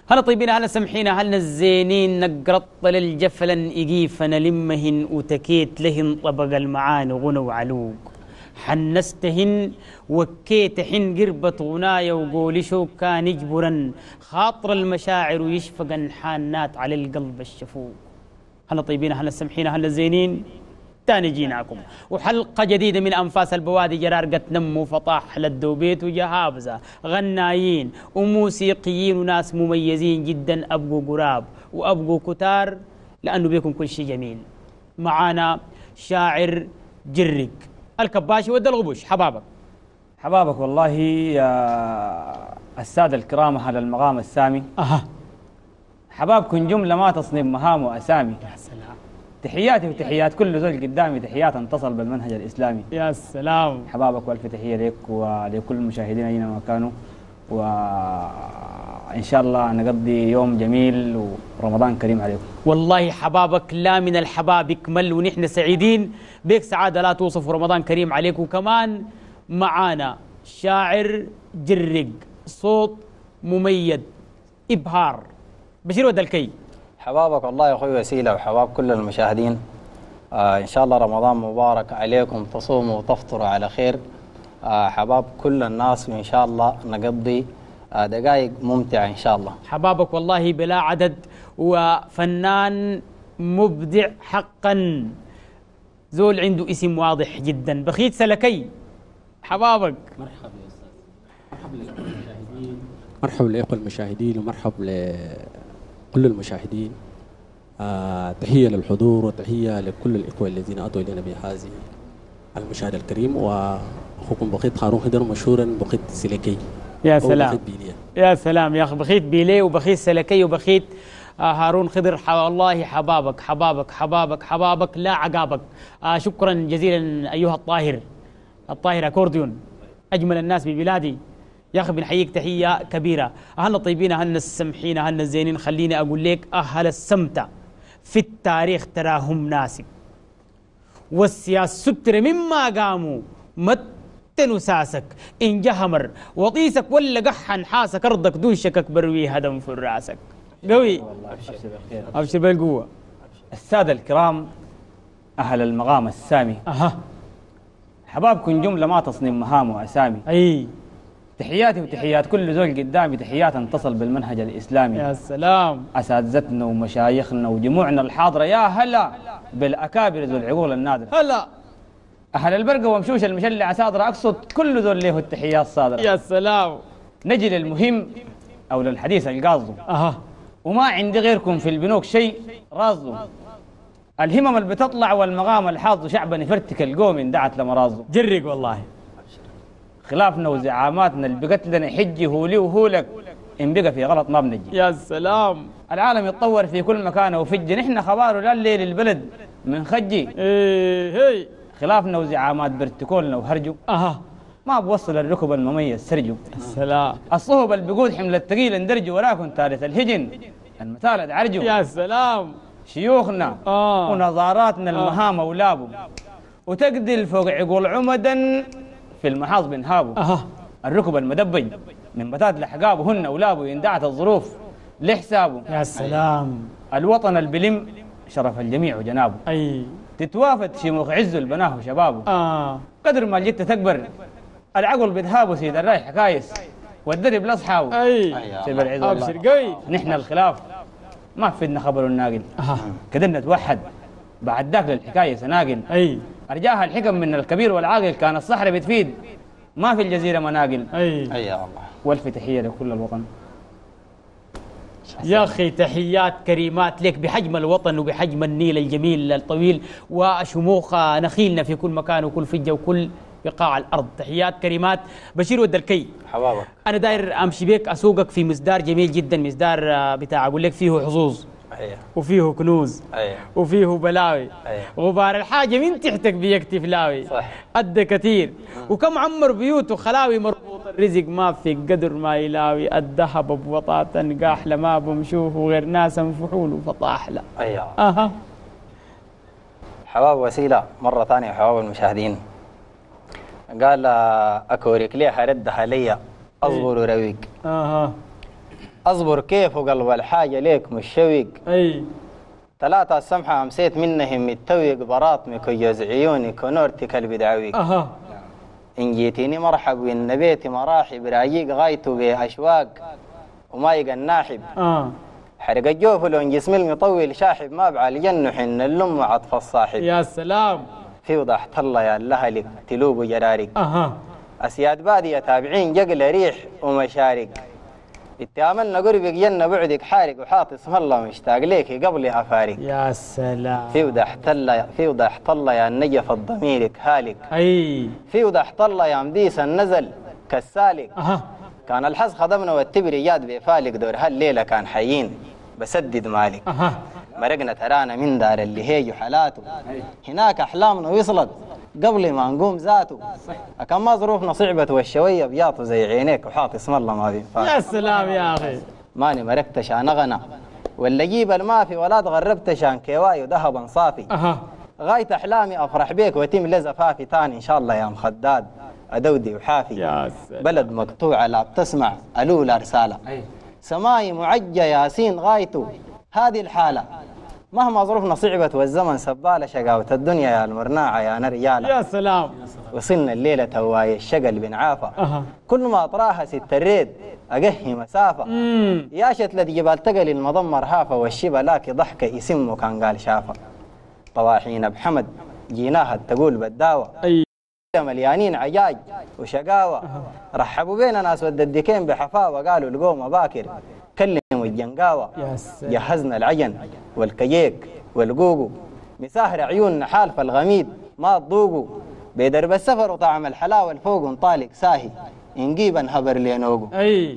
هلا طيبين، هلا سمحينا، هلا الزينين، نقرط للجفلا إجيفنا لمهن وتكيت لهن طبق المعاني غنى وعلوق حنستهن وكيتهن قربة غنايا وقولي شو كان يجبرا خاطر المشاعر ويشفقا حانات على القلب الشفوق. هلا طيبين، هلا سمحينا، هلا الزينين، تاني جيناكم وحلقة جديدة من أنفاس البوادي، جرارقة نمو فطاح للدوبيت وجهابزة، غنايين وموسيقيين وناس مميزين جدا، أبقوا قراب وأبقوا كتار لأنه بيكم كل شيء جميل. معانا شاعر جرق الكباشي ود الغبوش. حبابك والله يا السادة الكرام على المقام السامي. حبابكم جملة ما تصنب مهام وأسامي. يا سلام. تحياتي وتحيات كل زوج قدامي، تحيات تصل بالمنهج الإسلامي. يا سلام. حبابك والف تحية لك ولكل المشاهدين أينما كانوا، وإن شاء الله نقضي يوم جميل ورمضان كريم عليكم. والله حبابك لا من الحباب يكمل، ونحن سعيدين بك سعادة لا توصف، رمضان كريم عليكم. وكمان معانا شاعر جرق، صوت مميز، إبهار، بشير ودلكي. حبابك والله يا أخوي وسيلة، وحباب كل المشاهدين. إن شاء الله رمضان مبارك عليكم، تصوموا وتفطروا على خير. حباب كل الناس، وإن شاء الله نقضي دقائق ممتعة إن شاء الله. حبابك والله بلا عدد، وفنان مبدع حقا، زول عنده اسم واضح جدا، بخيت سلكي. حبابك. مرحبا يا أستاذ، مرحبا لكل المشاهدين، مرحبا لإخوة المشاهدين، ومرحبا لكل المشاهدين. تحية للحضور وتحية لكل الإخوة الذين أتوا إلينا بهذه المشاهد الكريم، وأخوكم بخيت هارون خضر، مشهورا بخيت سلكي. يا سلام، يا سلام يا أخي، بخيت بيلي وبخيت سلكي وبخيت هارون خضر. والله حبابك حبابك حبابك حبابك لا عقابك. شكرا جزيلا أيها الطاهر أكورديون، أجمل الناس ببلادي يا أخي، بنحييك تحية كبيرة. أهلنا الطيبين، أهلنا السمحين، أهلنا الزينين. خليني أقول لك أهل السمتة في التاريخ تراهم ناسك، والسياسة ستر مما قاموا متنوا ساسك، إن جهمر وطيسك ولا قحن حاسك، أرضك دون شكك بروي هدم في راسك. قوي، أبشر بالقوة. السادة الكرام أهل المقام السامي، حبابكم جملة ما تصنب مهام وأسامي. أي تحياتي وتحيات كل زوج قدامي، تحيات تصل بالمنهج الإسلامي. يا سلام. أساتذتنا ومشايخنا وجموعنا الحاضرة، يا هلا بالأكابر ذو العقول النادرة. هلا أهل البرقة ومشوش المشلع صادرة، أقصد كل ذول له التحيات صادرة. يا سلام. نجي للمهم أو للحديث القاصد. وما عندي غيركم في البنوك شيء راصدوا، الهمم اللي بتطلع والمقام الحاض شعبا يفرتك القوم إن دعت لمراصده. جرق والله. خلافنا وزعاماتنا اللي بقت لنا حجي هو لي وهو لك، إن بقى في غلط ما بنجي. يا سلام. العالم يتطور في كل مكان وفجي، نحن خباره لا الليل البلد من خجي. هي خلافنا وزعامات برتكولنا وهرجوا، ما بوصل الركب المميز سرجوا. السلام. الصهب اللي بيقود حمل الثقيل اندرجوا، ولكن ثالث الهجن المثالد عرجوا. يا سلام. شيوخنا ونظاراتنا المهام ولابوا، وتقدل فوق عقول عمدا في المحاض بنهابوا. الركب المدبج من بتات لحقابه هن ولابوا، يندعت الظروف لحسابه. يا سلام. الوطن البلم شرف الجميع وجنابه. أي تتوافد شيموخ عز البناه وشبابه. قدر ما جيت تكبر العقل بذهابه، سيد الراي حكايس والدرب لاصحابه. سيد العز ابشر قوي. نحن الخلاف ما فدنا خبر الناقل، قدرنا نتوحد بعد ذاك للحكايه سناقل. ارجاها الحكم من الكبير والعاقل، كان الصحراء بتفيد ما في الجزيره مناقل. يا الله. والف تحيه لكل الوطن. يا أخي تحيات كريمات لك بحجم الوطن وبحجم النيل الجميل الطويل وشموخ نخيلنا في كل مكان وكل فجة وكل بقاع الأرض. تحيات كريمات. بشير ودلكي، حبابك أنا داير أمشي بيك أسوقك في مصدار جميل جدا، مصدار بتاع أقول لك فيه حظوظ، وفيه كنوز، وفيه بلاوي، غبار الحاجة من تحتك بيكتف لاوي، صح، قد كثير، وكم عمر بيوت وخلاوي، مربوط الرزق ما في قدر ما يلاوي، الذهب بوطاة قاحلة ما بمشوف وغير ناس فحول فطاحلة. حباب وسيلة مرة ثانية، حباب المشاهدين، قال أكوريك ليه حردها ليا أصبر ورويق. أصبر كيف وقلب الحاجة ليك مشوق. 3 السمحة أمسيت منهم متوق براطمك وجوز عيونك ونورتك البدعويك. إن جيتيني مرحب وإن بيتي مراحب رايق غايته بأشواق وما يقى الناحب. حرق الجوف لون جسم المطول شاحب ما بعلي جنح إن اللم عطف الصاحب. يا سلام. في وضحت الله يا لهلك تلوب وجرارك. أسياد بادية تابعين جقل ريح ومشارق. اتاملنا قربك جنة بعدك حارق وحاط اسم الله مشتاق ليك قبل أفارق. يا سلام. في وضحت الله يا النجف الضميرك هالك. في وضحت الله يا مديس النزل كالسالك. كان الحظ خدمنا والتبريات بفالك دور هالليلة كان حيين بسدد مالك. مرقنا ترانا من دار اللي هي حالاته. هناك أحلامنا وصلت قبل ما نقوم ذاته. أكم ما ظروفنا صعبت والشوية بياطوا زي عينيك وحاط اسم الله ما بينفع. يا سلام يا أخي. ماني مرقت شان غنى ولا جيب المافي ولا تغربت شان كواي وذهبا صافي. غاية أحلامي أفرح بيك وتم لزفافي تاني إن شاء الله يا مخداد أدودي وحافي. يا سلام. بلد مقطوعة لا بتسمع الأولى رسالة. سماي معجة ياسين غايته هذه الحالة. مهما ظروفنا صعبت والزمن سبالة شقاوة الدنيا يا المرناعة يا نرجالة. يا سلام. وصلنا الليلة تواي الشقل بن عافى. كل ما أطراها 6 الريد أقهي مسافة. يا شتلة جبال تقل المضمر هافة والشبا لاكي ضحكة يسمه كان قال شافة. طواحين بحمد جيناها تقول بالداوة. مليانين عجاج وشقاوة. رحبوا بينا ناس وددكين بحفاوة قالوا القوم باكر كلموا الجنقاوة. جهزنا العجن والكييك والقوقو مساهر عيوننا حالف الغميد ما تضوقوا بيدرب السفر وطعم الحلاوة الفوق ونطالق ساهي نجيبا هبر لينوقو.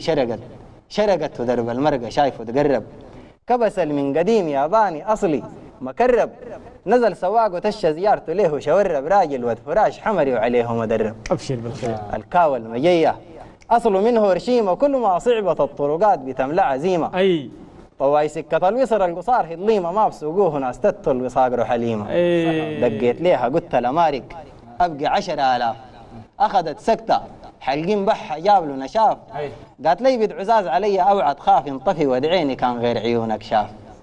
شرقت ودرب المرقة شايفه تقرب كبسل من قديم ياباني أصلي مكرب نزل سواق وتش زيارته له وشورب راجل ود فراش حمري وعليه مدرب. أبشر بالخير. الكاوى المجية أصله منه رشيمة كل ما صعبت الطرقات بتملع عزيمة. طواي سكة الوصر القصار هضليمة ما بسوقوه ناس تتل وصاقروا حليمة. دقيت ليها قلت لمارق أبقى 10,000 أخذت سكتة حلقين بحة جاب له نشاف. قالت لي بدعزاز علي أوعد خاف ينطفي ودعيني كان غير عيونك شاف.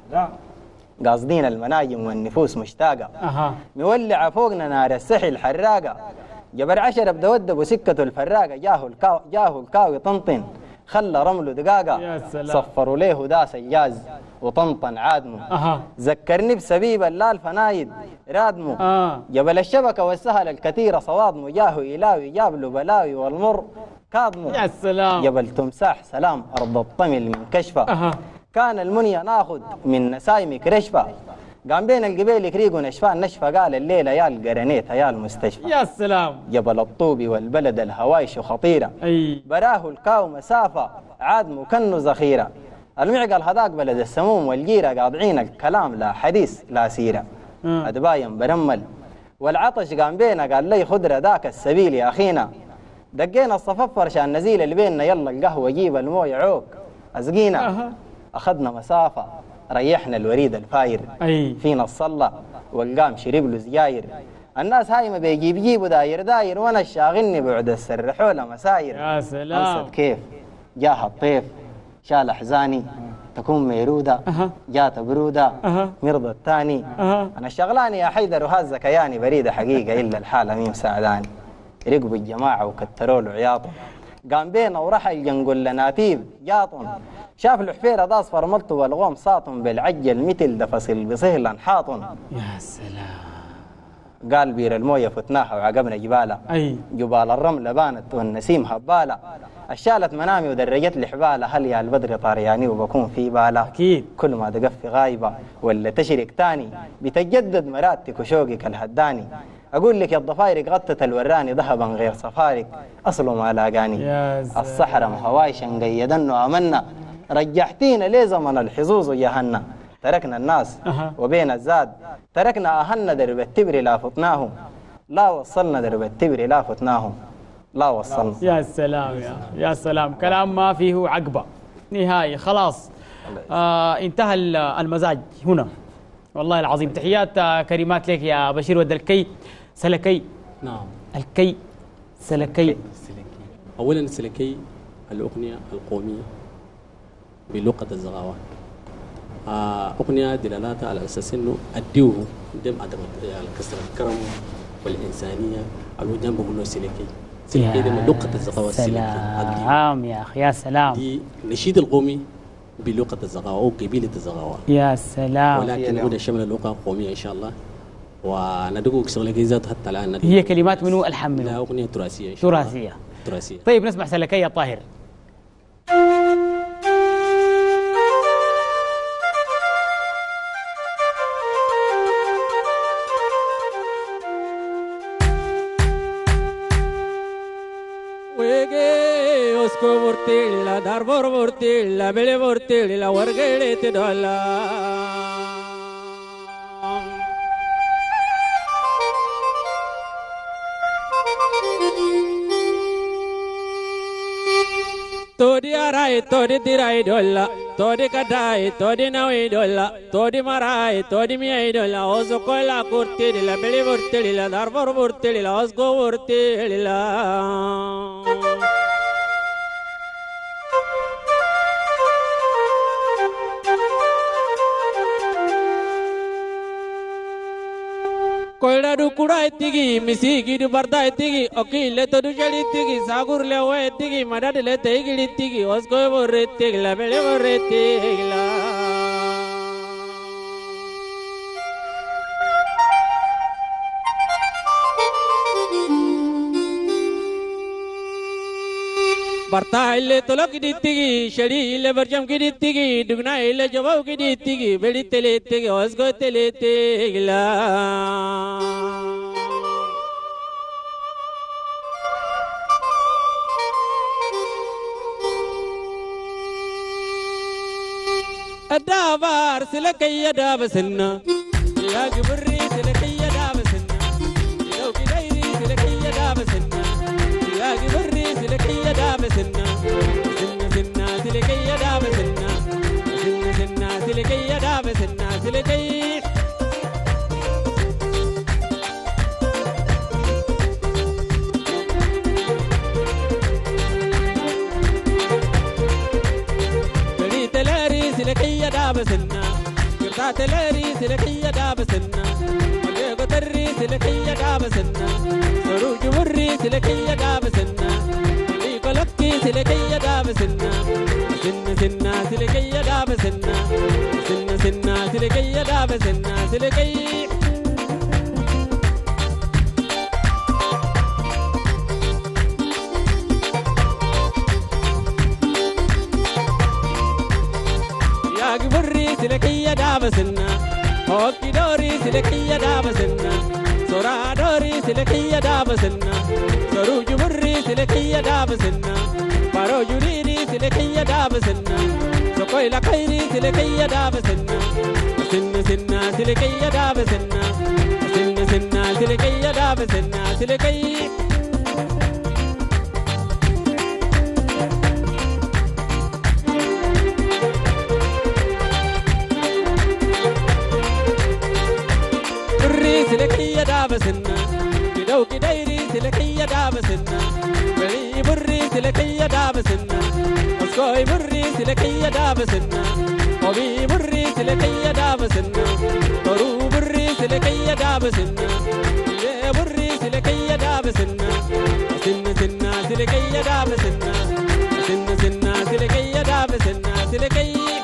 قاصدين المناجم والنفوس مشتاقة. مولعة فوقنا نار السحل حراقة. جبر 10 بدودب وسكته الفراقة جاهو الكاوي طنطن خلى رمله دقاقة. صفروا ليه داس الجاز وطنطن عادمه. ذكرني بسبيب اللال فنايد رادمه. جبل الشبكة والسهل الكثيرة صوادمه جاهو إلاوي جاب له بلاوي والمر كاظمه. يا سلام. جبل تمساح سلام أرض الطمل من كشفة. كان المنيا ناخد من نسايمك رشفة. قام بين القبيل يكريقوا نشفان نشفة قال الليلة يا القرنيت يا المستشفى. يا سلام. جبل الطوبي والبلد الهوايش خطيرة. براه الكاو مسافة عاد مكنه ذخيرة. المعقل هذاك بلد السموم والجيرة قاطعين الكلام لا حديث لا سيرة. أدبايم برمل والعطش قام بينا قال لي خضرة ذاك السبيل يا أخينا. دقينا الصففر شان نزيل اللي بيننا يلا القهوة جيب المويه عوك أسقينا. أخذنا مسافة ريحنا الوريد الفاير. فينا الصلة والقام شرب له زياير. الناس هاي ما بيجيبوا داير وانا الشاغلني بعد السرحولة مساير. يا سلام. أنصت كيف جاها الطيف شال أحزاني تكون ميرودة. جات برودة مرضى الثاني. أنا الشغلاني يا حيدر وهذا كياني بريدة حقيقة إلا الحالة مين مساعداني. رقبوا الجماعة وكتروا له عياطهم. قام بينا ورحل جنقل لناتيب جاطن. شاف الحفيرة دا اصفر ملته والغوم ساطن بالعجل مثل دفصل بصهلا حاطن. يا سلام. قال بير المويه فتناها وعقبنا جبالة. جبال الرمل بانت والنسيم هبالة. الشالت منامي ودرجت لي حبالة هل يا البدر طارياني وبكون في بالة. أكيد. كل ما دقف غايبة ولا تشرك تاني بتجدد مراتك وشوقك الهداني. أقول لك يا الضفاير غطت الوراني ذهبا غير صفارك أصله ما لاقاني. الصحراء مهوايشا قيدن وأمنا رجحتينا ليه زمن الحظوظ وجهنا. تركنا الناس وبين الزاد تركنا أهلنا درب التبر لا فتناهم. لا وصلنا درب التبر لا فتناهم. لا وصلنا. يا سلام يا سلام. كلام ما فيه عقبة نهاية خلاص. انتهى المزاج هنا والله العظيم. تحيات كريمات لك يا بشير ود الكي سلكي. نعم الكي سلكي. أولا سلكي الأغنية القومية بلغة الزغاوة. أغنية دلالاتها على أساس إنه أديوه دم عدم الكسر الكرم والإنسانية على جنب منه سلكي. سلكي دم لغة الزغاوة السلكي. سلام يا أخي، يا سلام. دي نشيد القومي بلغة الزغاوة أو قبيلة الزغاوة. يا سلام. ولكن هو شمل اللغة القومية إن شاء الله. وندقوك شغلك ذات حتى الآن. هي كلمات منو؟ ألحن منو؟ لا، أغنية تراثية إن شاء الله. تراثية. طيب نسمع سلكية طاهر. Bortilla, darbor bortilla, bele bortilla, wargele te dolla. Todi arai, todi dirai dolla, todi kadai, todi nawi dolla, todi marai, todi miai dolla. Oso kola bortilla, bele bortilla, darbor bortilla, osgo bortilla. Koiladu kurai tigi, misigi du bardai tigi, okile to du jali tigi, sagur le wa tigi, madad le tigi tigi, osko borre tigi, la bele borre tigi la. Barta ile tolok di tigi, shari ile barjam ki di tigi, dugna ile jawab ki di tigi, beli tele tigi, osko tele tigi la. الدابار سلكي دابسنا يا جبري سلكي دابسنا لو كديري سلكي دابسنا يا جبري سلكي دابسنا سنة سنة سلكي دابسنا سنة سنة سلكي دابسنا سلكي سلكية دابسنا قرطات العري سلكية دابسنا وليق تري سلكية دابسنا صروج وري سلكية دابسنا وليق لكي سلكية دابسنا سنة سنة سلكية دابسنا سنة سنة سلكية دابسنا سلكية سلكية دابسنا هوكي دوري سلكية دابسنا سورا دوري سلكية دابسنا سروج مري سلكية دابسنا بارو جريري سلكية دابسنا سقوي لخيري سلكية دابسنا سنة سنة سلكية دابسنا سنة سنة سلكية دابسنا سلكية سلكية دابسنا كدو كديري سلكية دابسنا بري بري سلكية دابسنا اسكوي بري سلكية دابسنا وبي بري سلكية دابسنا طرو بري سلكية دابسنا لي بري سلكية دابسنا سنة سنة سلكية دابسنا سنة سنة سلكية دابسنا سلكية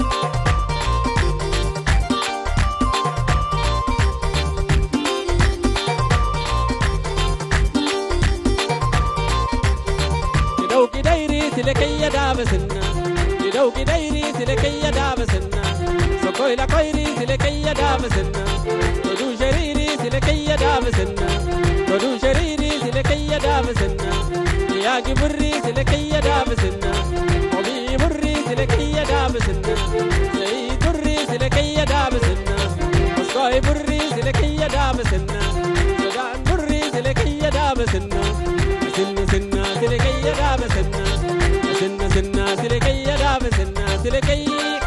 سلكية دابسنا كدو كديري سلكية دابسنا سقوي لقيري سلكية دابسنا ودو شريري سلكية دابسنا ودو شريري سلكية دابسنا يا جبري سلكية دابسنا وبي بري سلكية دابسنا سيد بري سلكية دابسنا اسقاي بري سلكية دابسنا سودان بري سلكية دابسنا سنة سنة سلكية دابسنا سنة سنة سلكية دابسنا سلكية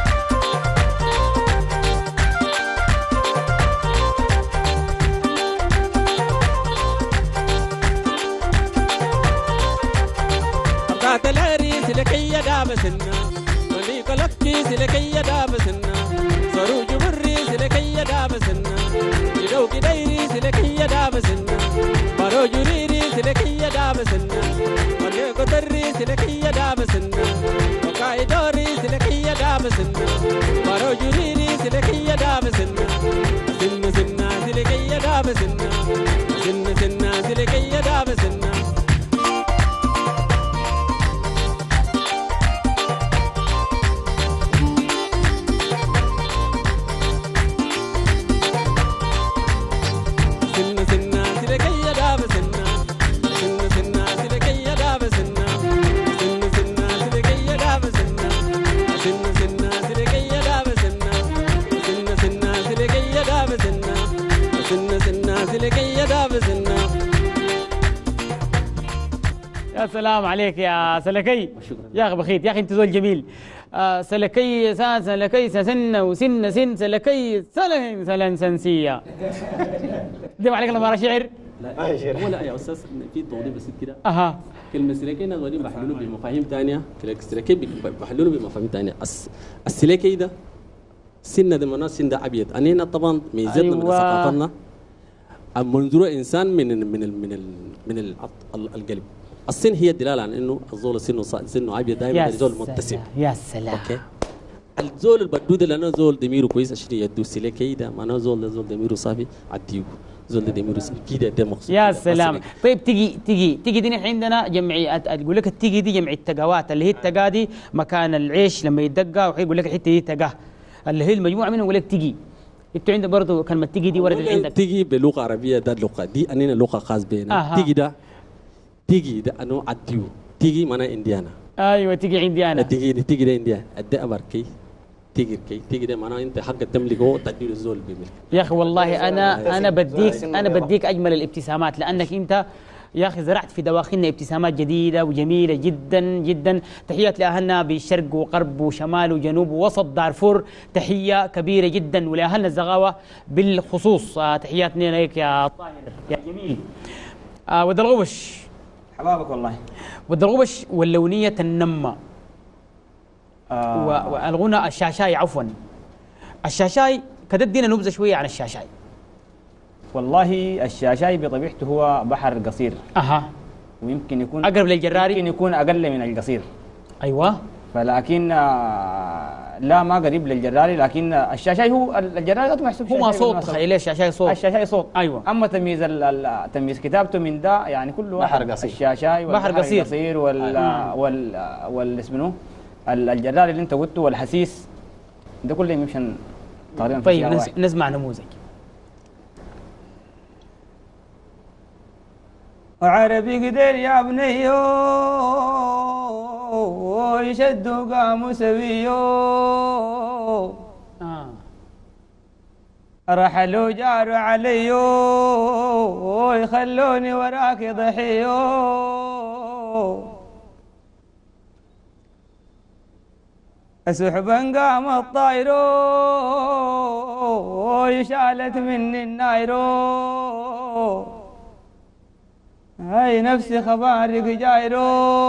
قطعت العري سلكية دابسنا وليق لكي سلكي دابسنا صاروج بري سلكي دابسنا يدو كديري سلكي دابسنا بارو جريري سلكي دابسنا وليكو تري سلكي دابسنا وكاي دوري سلكي دابسنا بارو جريري سلكي دابسنا سن سنة سلكي دابسنا سن سنة سلكي دابسنا يا سلام عليك يا سلكي. يا اخي بخيت، يا اخي انت زول جميل. سلكي سلكي سن وسن سن سلكي سلن سلن سنسيه. دم عليك لما شعر. لا ولا يا استاذ في توضيح بس كده. كلمة سلكي نقول بحلوله بمفاهيم ثانية، سلكي بحلوله بمفاهيم ثانية. السلكي ده سن ده معناه سن ده أبيض. أنا طبعا ميزتنا من ثقافتنا منظور إنسان من القلب. السن هي الدلالة عن إنه الزول سنه أبيض دائما الزول متسم. يا سلام. أوكي. الزول البدود اللي أنا زول دميره كويس عشان يدو سلكي ده معناه زول دميره صافي عديو. زول دميره صافي كده ده مقصود. يا سلام. طيب تيجي دي نحن عندنا جمعية، أقول لك التيجي دي جمعية تقاوات، اللي هي التقا دي مكان العيش لما يدقى، ويقول لك الحتة دي تقا اللي هي المجموعة منهم، يقول لك تيجي. انتوا عندك برضه كلمة تيجي دي وردت عندك. تيجي بلغة عربية، ده اللغة دي أننا لغة خاص بينا. تيجي ده أنو عديو. تيجي معناه إنديانا. أيوة تيجي عندي أنا. تيجي ده إنديانا. أدي أباركي. تيجي ده معناه أنت حق تملكه تدير الزول بملك. يا أخي والله أنا بديك أجمل الابتسامات، لأنك أنت يا أخي زرعت في دواخلنا ابتسامات جديدة وجميلة جدا جدا. تحيات لأهلنا بالشرق وغرب وشمال وجنوب ووسط دارفور، تحية كبيرة جدا، ولأهلنا الزغاوة بالخصوص تحياتنا لك يا طاهر يا جميل. ود الغبش حبابك والله. ود الغبش واللونية النمة والغنى الشاشاي. عفوا الشاشاي كتدينا نبذة شوية عن الشاشاي. والله الشاشاي بطبيعته هو بحر قصير. ويمكن يكون أقرب للجراري، يمكن يكون أقل من القصير. أيوة. فلكن لا ما قريب للجراري، لكن الشاشاي هو الجراري ذاته محسوب هو صوت. تخيل الشاشاي صوت. الشاشاي صوت. أيوة. أما تمييز كتابته من ده يعني كله بحر قصير. الشاشاي بحر قصير اسمه الجراري اللي أنت قلته والحسيس ده كله يمشي تقريبا. طيب نسمع نموذج. عربي قدر يا بنيو يشدوا قاموا سويو رحلوا جاروا عليو يخلوني وراك ضحيو سحبا قام الطايرو يشالت مني النايرو هاي نفسي خبارك جايرو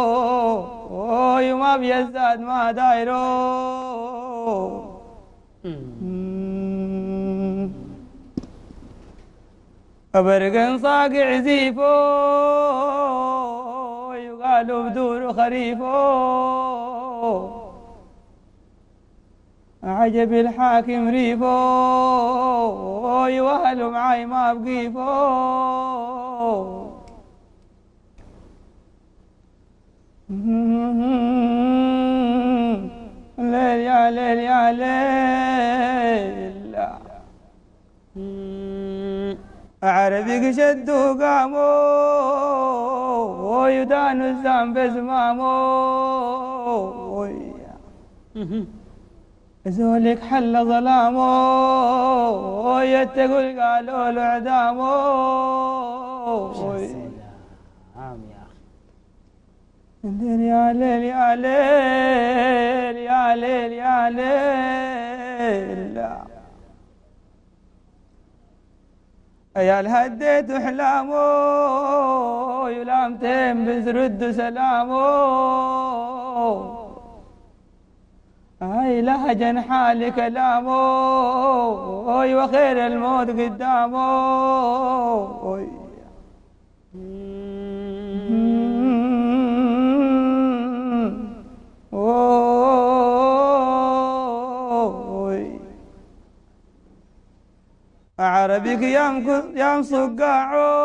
وما بيزداد ما دايرو أبرقن صاقع زيفو يقالوا بدور خريفو عجب الحاكم ريفو يوهلوا معاي ما بقيفو ليل يا ليل يا ليل عربي شدوا قاموا ويدانوا الزام بزمامو زولك حل ظلامو يتقول قالوا له عدامو يا ليل يا ليل يا ليل يا ليل يا الهديت احلامو يلامتين بزرد سلامو هاي لهجا حالي كلامه وخير الموت قدامه عربيك يام صقاعو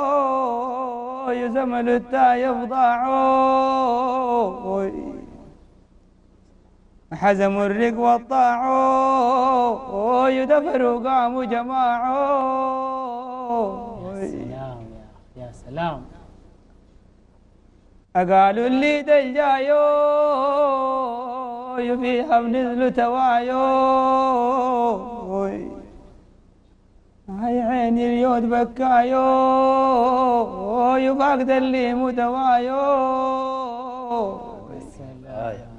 يزمل التايب ضاعو حزم الرق والطاعو يدفر وقاموا جماعو. يا سلام يا سلام. قالوا اللي دجايو فيها بنزلوا توايو هاي عيني اليود بكايو يفاقد اللي متوايو. سلام يا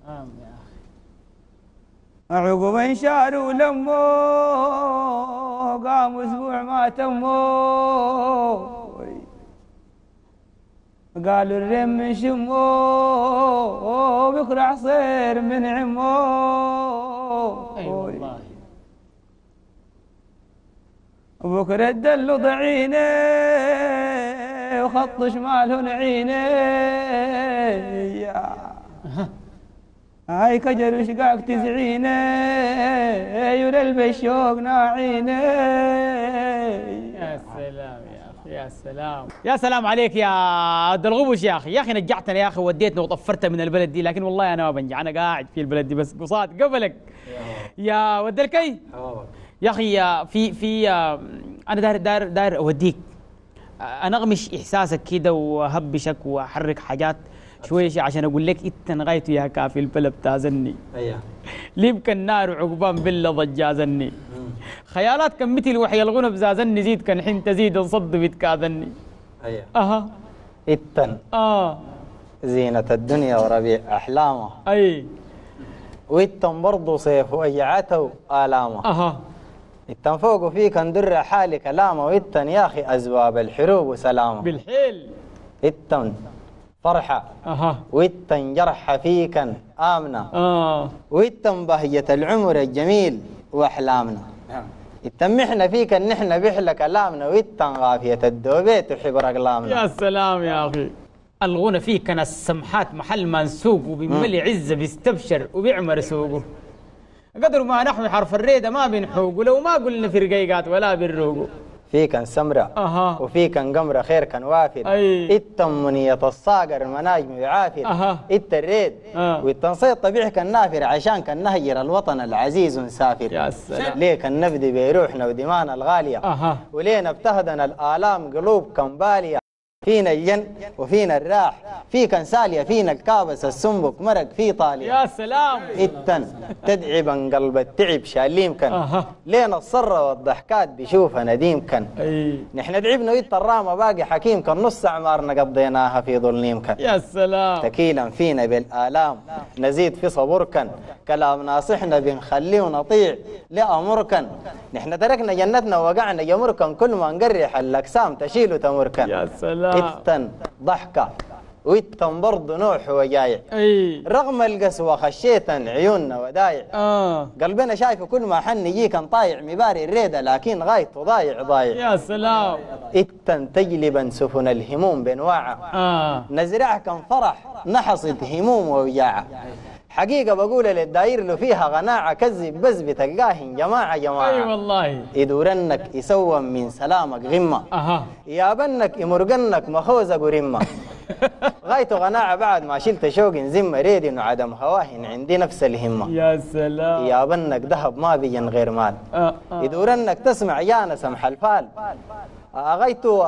أخي. عقب انشاروا لمو قاموا اسبوع ما تمو قالوا الرم من شمو بكره عصير من عمو. اي والله. بكره الدل ضعينه وخط شمالهن عينه هاي كجر وشقاق تزعينه يرل بالشوق ناعينه. يا سلام يا اخي يا سلام. يا سلام عليك يا ود الغبش يا اخي. يا اخي نجعتنا يا اخي وديتنا وطفرتها من البلد دي، لكن والله انا ما بنجع، انا قاعد في البلد دي بس قصاد قبلك يا ود الكي. يا اخي في انا داير اوديك انغمش احساسك كده وهبشك واحرك حاجات شويه عشان اقول لك انت نغايته يا كافي البلد تازني. ايوه ليبك النار عقبان بالله ضجازني. خيالات كم مثل وحي الغنى بزازني زيد كان حين تزيد انصد بتكاذني. ايوه اها اتن زينة الدنيا وربيع احلامه. اي واتن برضو صيف وجعته آلامه. اها اتن فوق فيك ندر حالي كلامه. واتن يا اخي اسباب الحروب وسلامه. بالحيل اتن فرحة. اها واتن جرح فيكن آمنة. واتن بهجة العمر الجميل واحلامنا. اتمحنا فيك ان احنا بيحلى كلامنا. واتن غافية الدوبيت وحبر اقلامنا. يا سلام يا اخي. الغنى فيه كان السمحات محل منسوق وبملي عزه بيستبشر وبيعمر سوقه. قدر ما نحن حرف الريده ما بنحوق، ولو ما قلنا في رقيقات ولا بنروقه. في كان سمرة وفي كان قمرة خير كان وافر. اتم منية الصاقر المناجم يعافر. الريد والتنصيط طبيعي كان نافر عشان كان نهجر الوطن العزيز ونسافر. يا سلام. ليه كان نبدي بروحنا ودمانا الغالية. ولينا ابتهدنا الآلام قلوب كان بالية. فينا الجن وفينا الراح في كان سالية فينا الكابس السنبك مرق في طالية. يا سلام. اتن تدعبا قلب التعب شاليم كان. لينا الصرة والضحكات بيشوفها نديم كان. نحن دعبنا ويت الرامة باقي حكيم كان. نص أعمارنا قضيناها في ظليم كان. يا سلام. تكيلا فينا بالآلام نزيد في صبر كان. كلام ناصحنا بنخليه ونطيع لأمر كان. نحن تركنا جنتنا ووقعنا جمر كان. كل ما نقرح الأقسام تشيل وتمر كان. يا سلام. اتن ضحكة واتن برضو نوح وجايع. رغم القسوة خشيتن عيوننا ودايع. قلبنا شايف كل ما حن يجيك طايع مباري الريدة لكن غايته ضايع ضايع. يا سلام. اتن تجلبا سفن الهموم بانواعها. نزرع كان فرح نحصد هموم ووجاعة. حقيقة بقول للداير له فيها غناعة كذب بس بتلقاهن جماعة جماعة. أي والله. يدورنك يسوى من سلامك غمة. يابنك يمرقنك مخوزك ورمة. غايته غناعة بعد ما شلت شوق زمة ريد وعدم هواهن عندي نفس الهمة. يا سلام. يابنك ذهب ما بين غير مال. يدورنك تسمع يانا سمح الفال. غايته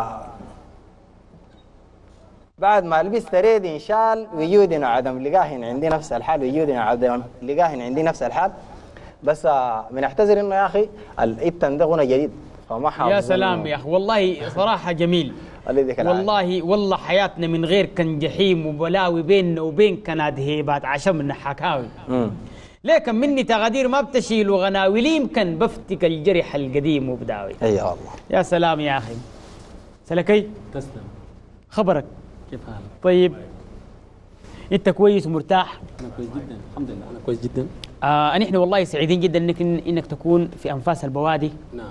بعد ما لبست ريد إن شال وجودنا عدم لقاهن عندي نفس الحال. وجودنا عدم لقاهن عندي نفس الحال. بس بنعتذر إنه يا أخي الإبتن ده غنى جديد فما حافظ. يا سلام يا أخي والله صراحة جميل. والله حياتنا من غير كان جحيم وبلاوي بيننا وبين كانت هيبات عشمنا حكاوي. لكن مني تغادير ما بتشيل وغناوي يمكن بفتك الجرح القديم وبداوي. أي الله. يا سلام يا أخي. سلكي تسلم. خبرك كيف حالك؟ طيب انت كويس ومرتاح؟ انا كويس جدا الحمد لله، انا كويس جدا. نحن والله سعيدين جدا انك تكون في انفاس البوادي. نعم.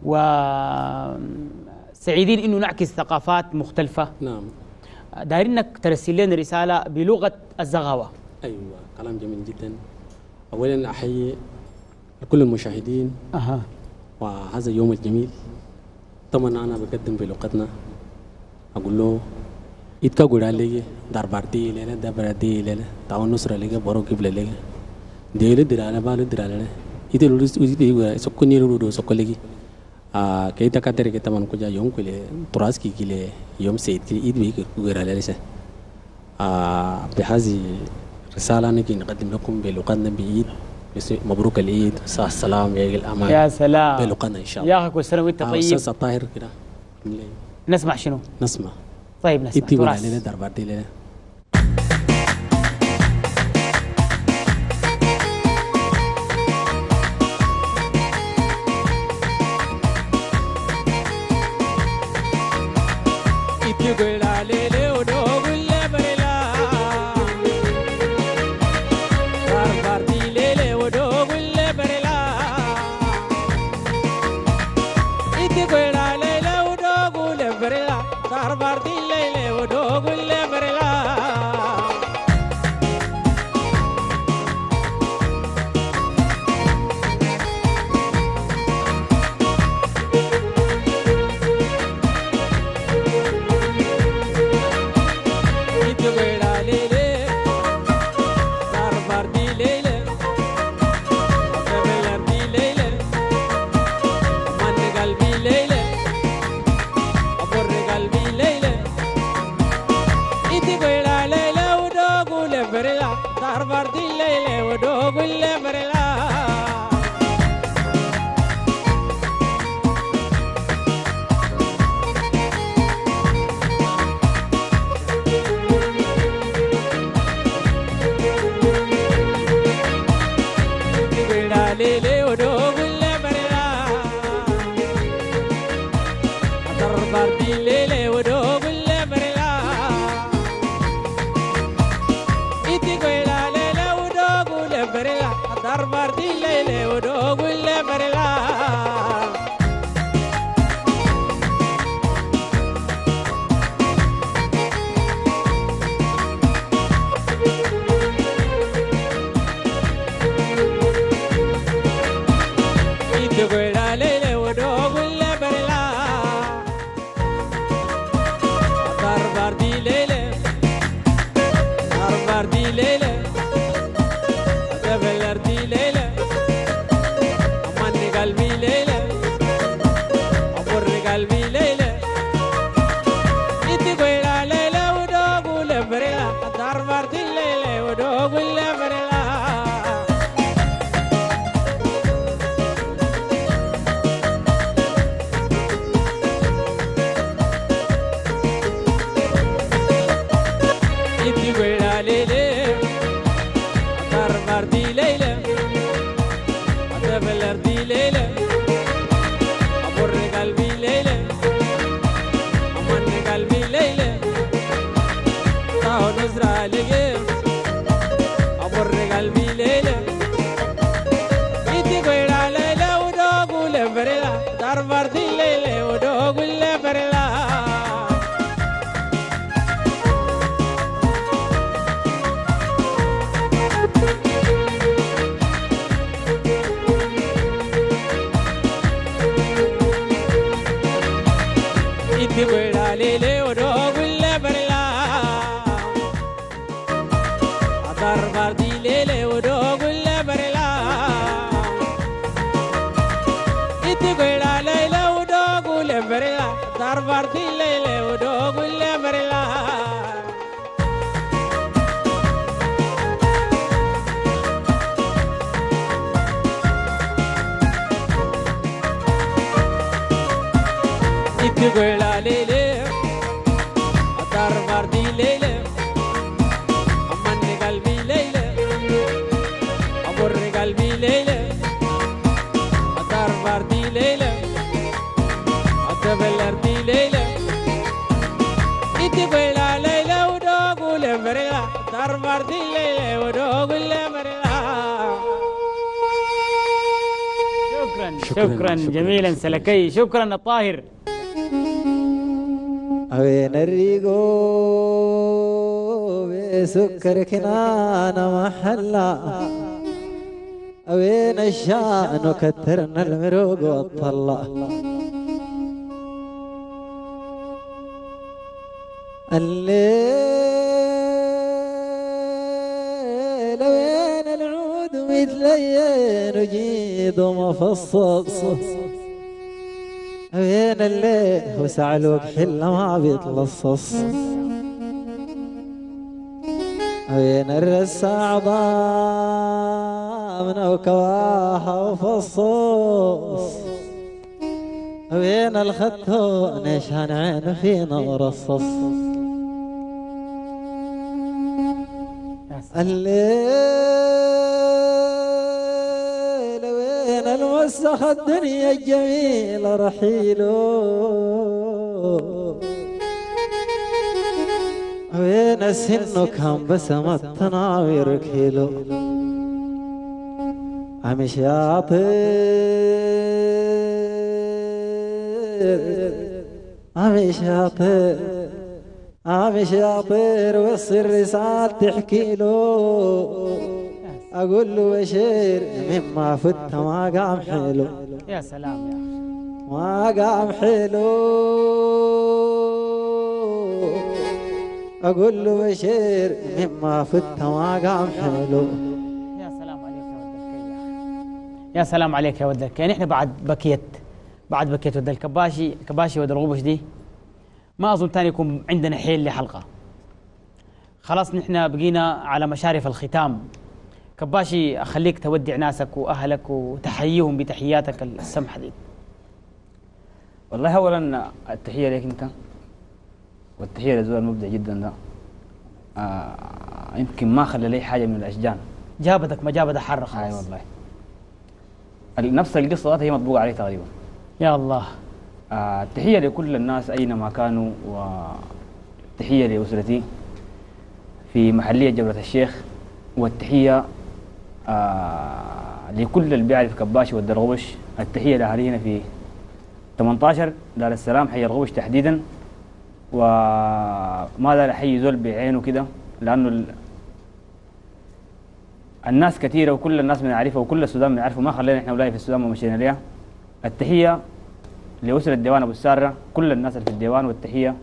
وسعيدين انه نعكس ثقافات مختلفه. نعم. دايرين انك ترسل لنا رساله بلغه الزغاوه. ايوه كلام جميل جدا. اولا احيي كل المشاهدين وهذا اليوم الجميل. طبعا انا بقدم بلغتنا، اقول له يتكاغورا لي داربارتي لنا دبردي لنا تاو نصر لي برو قبل لي ديل درانا بالو درانا يتلو يتي سكوني رودو سكولي كي تكاتري كتمان كوجا يوم كله تراسكي كله يوم سيد كي يدوي كغير لسه بهذه رسالة نجي نقدم لكم بلغتنا بإيد. مبروك العيد، السلام يا الأمان. يا سلام. بلغتنا إن شاء الله. يا أخي كل سنة وأنت طيب. أستاذ الطاهر كده. نسمع شنو؟ نسمع. طيب نسمع. إتي ولا لنا دربارتي لنا. Iti kwela leila udogu lembere شكرا جميلا سلكي. شكرا الطاهر. وين الريقو بسكر كنان محلا وين الشان وكترنا المروق والطلا الليل وين العود متلين وجيد ومفصص وين الليل وسعلوك حلة ما بيتلصص وين الرساع ضامنة وكواحة وفصوص وين الختون يشهن عينه فينا ورصص الليل وين الموسخ الدنيا الجميلة رحيله وين السن كان بسمة تناوير كيلو عمش يا طير عمش يا طير عمش يا طير وصل رسالة تحكي له أقول له بشير مما فت ما قام حلو. يا سلام يا ما قام حلو أقول له بشير مما فت ما قام حلو. يا سلام عليك يا ود الكي. يا سلام عليك يا ود الكي. يعني احنا بعد بكيت ود الكباشي ود الغبش دي ما أظن تاني يكون عندنا حيل لحلقة. خلاص نحن بقينا على مشارف الختام. كباشي أخليك تودع ناسك وأهلك وتحييهم بتحياتك السمحة دي. والله أولا التحية لك أنت والتحية لزول المبدع جدا ده. يمكن ما خلى لي حاجة من الأشجان. جابتك ما جابت حر خلاص. أي والله. نفس القصة هي مطبوعة عليه تقريبا. يا الله. تحية لكل الناس أينما كانوا وتحية لأسرتي في محلية جبرة الشيخ والتحية لكل اللي بيعرف كباشي والدرغوش. التحية لأهالينا في 18 دار السلام حي الغوش تحديدا وما دار حي زول بعينه كده لأنه الناس كثيرة وكل الناس بنعرفها وكل السودان بنعرفه ما خلينا احنا ولاية في السودان ومشينا ليها. التحية لأسرة الديوان أبو السارة كل الناس اللي في الديوان والتحية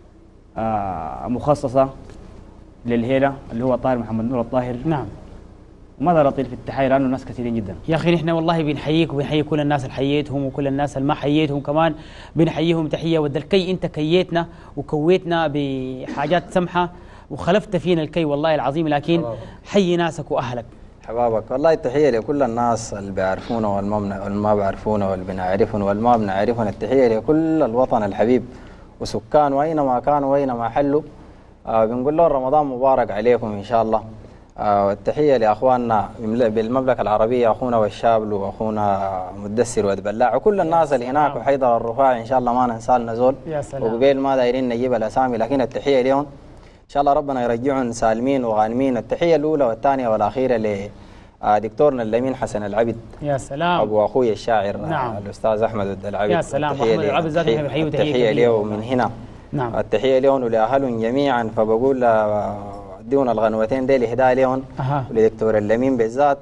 مخصصة للهيلة اللي هو طاهر محمد نور الطاهر. نعم. وماذا لطيف في التحية لأنه الناس كثيرين جدا. يا أخي نحن والله بنحييك وبنحيي كل الناس اللي حييتهم وكل الناس اللي ما حييتهم كمان بنحييهم تحية. ود الكي أنت كيتنا وكويتنا بحاجات سمحة وخلفت فينا الكي والله العظيم. لكن حي ناسك وأهلك. حبابك والله التحية لكل الناس اللي بيعرفونا والما بيعرفونا واللي بنعرفهم والما بنعرفهم. التحية لكل الوطن الحبيب وسكان وأينما كانوا وأينما حلوا. بنقول له رمضان مبارك عليكم إن شاء الله. والتحية لأخواننا بالمملكة العربية أخونا والشابل وأخونا مدسر ودبلاع وكل الناس اللي هناك وحيدر الرفاعي إن شاء الله ما ننسى نزول. يا سلام. وقبيل ما دايرين نجيب الأسامي لكن التحية اليوم إن شاء الله ربنا يرجعهم سالمين وغانمين. التحية الأولى والثانية والأخيرة لدكتورنا اللمين حسن العبد. يا سلام. أبو أخوي الشاعر. نعم. الأستاذ أحمد العبد. يا سلام. أحمد العبد ذاته بحييه التحية له من هنا. نعم. التحية لهم ولأهلهم جميعا. فبقول دون الغنوتين دي لإهداء لهم ولدكتور اللمين بالذات.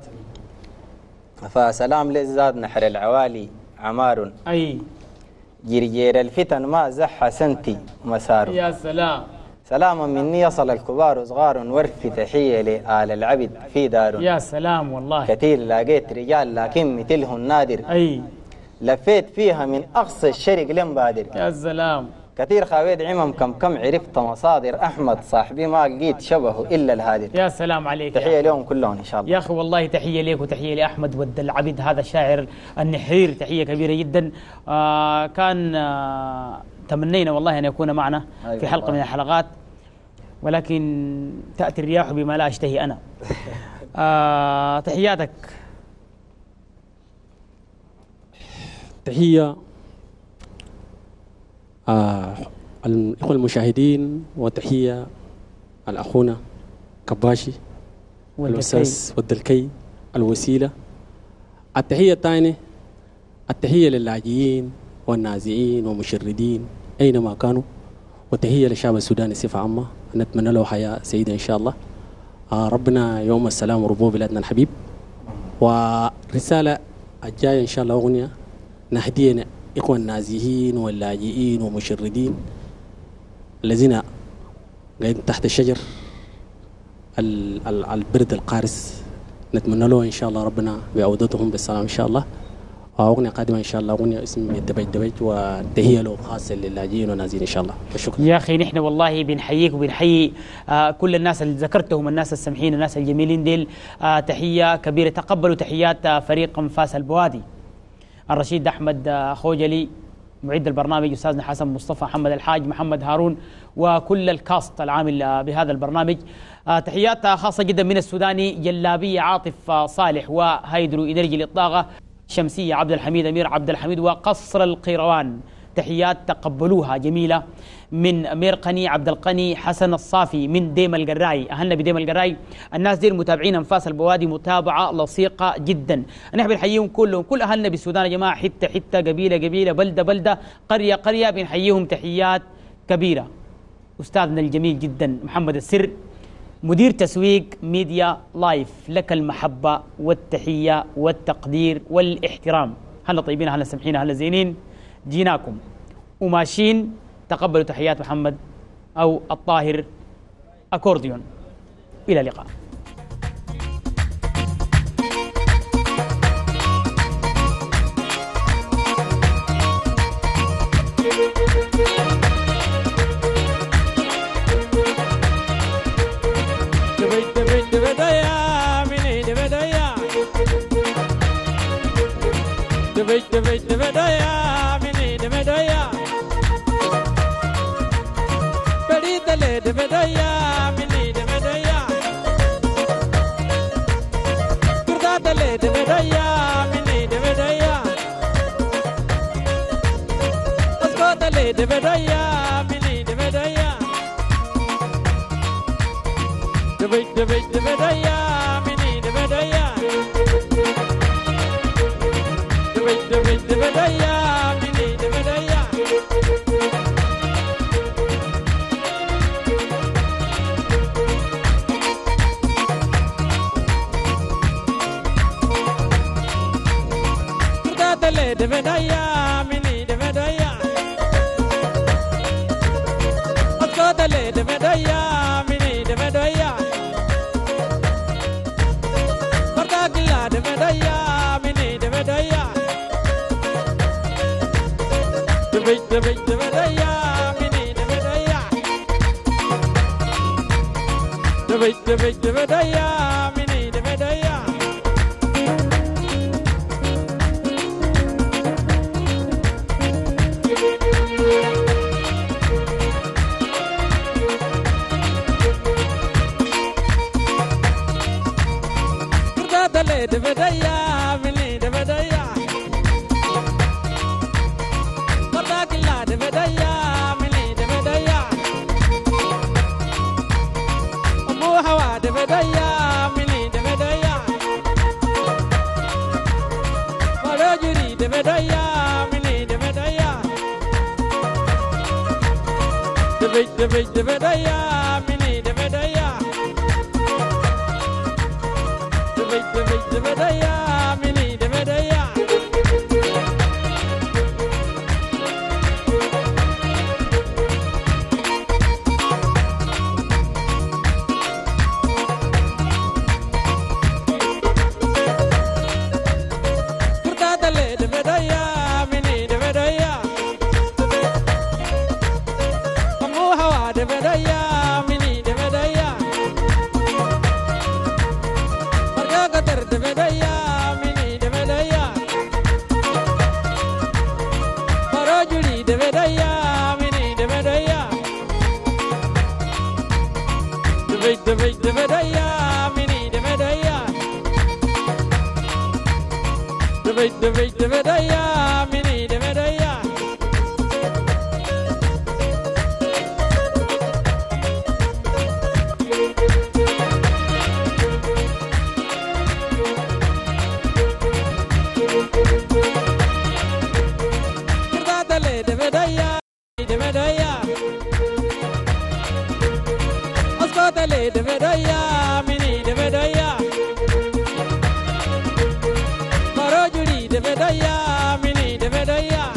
فسلام للذات نحر العوالي عمار أي جرجير الفتن ما زح سنتي مسار. يا سلام. سلاما مني يصل الكبار وصغار ورف تحية لآل العبد في دار. يا سلام والله. كثير لقيت رجال لكن مثلهم نادر. أي لفيت فيها من أقصى الشرق لمبادر. يا سلام. كثير خاويد عمم كم عرفت مصادر أحمد صاحبي ما لقيت شبهه إلا الهادر. يا سلام عليك. تحية لهم كلهم إن شاء الله. يا أخي والله تحية ليك وتحية لأحمد ود العبد هذا الشاعر النحرير. تحية كبيرة جدا. كان تمنينا والله أن يكون معنا في حلقة من الحلقات ولكن تأتي الرياح بما لا أشتهي أنا. تحياتك. تحية الإخوة المشاهدين وتحية الأخونا كباشي الأستاذ والدلكي الوسيلة. التحية الثانية التحية للاجئين والنازعين ومشردين أينما كانوا، وتحية للشعب السوداني بصفة عامة. نتمنى له حياة سعيدة إن شاء الله. ربنا يوم السلام وربوع بلادنا الحبيب. ورسالة الجاية إن شاء الله أغنية نهدينا إخوان النازحين واللاجئين ومشردين الذين قاعدين تحت الشجر البرد القارس، نتمنى له إن شاء الله ربنا بعودتهم بالسلام إن شاء الله. أغنية قادمة إن شاء الله أغنية اسمها دبج دبج، وتهيئة له خاصة للاجئين والنازحين إن شاء الله. والشكر يا أخي نحن والله بنحييك وبنحيي كل الناس اللي ذكرتهم، الناس السمحين الناس الجميلين ديل. تحية كبيرة، تقبلوا تحيات فريق أنفاس البوادي، الرشيد أحمد خوجلي معد البرنامج، أستاذنا حسن مصطفى، محمد الحاج، محمد هارون، وكل الكاست العامل بهذا البرنامج. تحيات خاصة جدا من السوداني جلابية عاطف صالح، وهيدرو إنرجي للطاقة، شمسية عبد الحميد، أمير عبد الحميد، وقصر القيروان. تحيات تقبلوها جميلة من أمير قني، عبد القني، حسن الصافي من ديم القراي. أهلنا بديم القراي، الناس دي المتابعين أنفاس البوادي متابعة لصيقة جدا. نحن بنحييهم كلهم، كل أهلنا بالسودان يا جماعة، حتة حتة، قبيلة قبيلة، بلدة بلدة، قرية قرية، بنحييهم تحيات كبيرة. أستاذنا الجميل جدا محمد السر، مدير تسويق ميديا لايف، لك المحبة والتحية والتقدير والاحترام. هلا طيبين، هلا سمحين، هلا زينين، جيناكم وماشيين. تقبلوا تحيات محمد أو الطاهر أكورديون. إلى اللقاء. دبدايا مني دبدايا مرجولي دبدايا مني دبدايا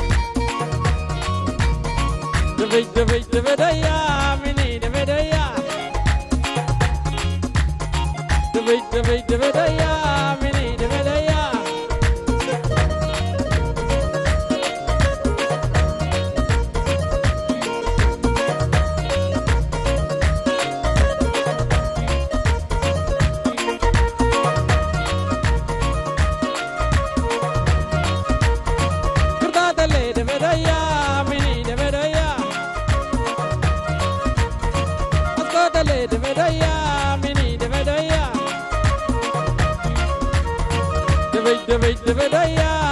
دبدايا مني دبدايا دبدايا مني دبدايا دبدايا